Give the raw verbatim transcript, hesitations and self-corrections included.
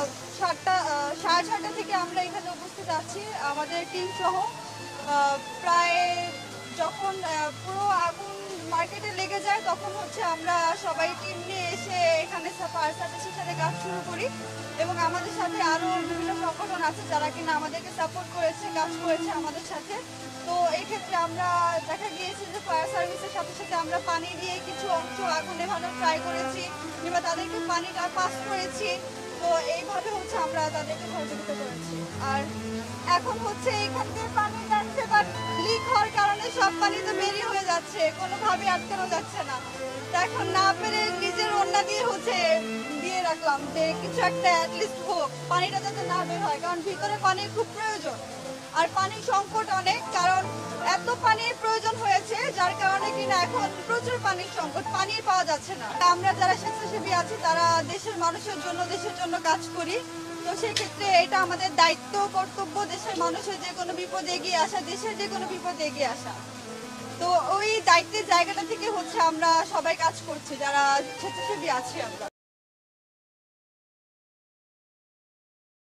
সাতটা সাড়ে ছয়টা থেকে আমরা এখানে উপস্থিত আছি আমাদের টিম সহ। প্রায় যখন পুরো আগুন মার্কেটে লেগে যায় তখন হচ্ছে আমরা সবাই টিম নিয়ে এসে এখানে ফায়ার সার্ভিসের সাথে কাজ শুরু করি এবং আমাদের সাথে আরও বিভিন্ন সংগঠন আছে যারা কিনা আমাদেরকে সাপোর্ট করেছে, কাজ করেছে আমাদের সাথে। তো এই ক্ষেত্রে আমরা দেখা গিয়েছে যে ফায়ার সার্ভিসের সাথে সাথে আমরা পানি দিয়ে কিছু অংশ আগুন নেভানোর ট্রাই করেছি কিংবা তাদেরকে পানিটা পাস করেছি। তো এইভাবে হচ্ছে আমরা তাদেরকে সহযোগিতা করেছি। আর এখন হচ্ছে এখান থেকে পানি যাচ্ছে, বাট লিক হওয়ার কারণে সব পানি তো বেরিয়ে হয়ে যাচ্ছে, কোনোভাবে আটকানো যাচ্ছে না। তো এখন না পেরে নিজের ওড়না দিয়ে হচ্ছে দিয়ে রাখলাম যে কিছু একটা অ্যাটলিস্ট হোক, পানিটা যাতে না বের হয়, কারণ ভিতরে পানির খুব প্রয়োজন। আর পানির সংকট অনেক, কারণ এত পানির প্রয়োজন হয়েছে যার কারণে কিনা এখন প্রচুর পানির সংকট, পানি পাওয়া যাচ্ছে না। আমরা যারা স্বেচ্ছাসেবী আছি তারা দেশের মানুষের জন্য দেশের জন্য কাজ করি। তো সেক্ষেত্রে এটা আমাদের দায়িত্ব, কর্তব্য দেশের মানুষের যে কোনো বিপদে এগিয়ে আসা, দেশের যে কোনো বিপদে এগিয়ে আসা। তো ওই দায়িত্বের জায়গাটা থেকে হচ্ছে আমরা সবাই কাজ করছি যারা স্বেচ্ছাসেবী আছি আমরা।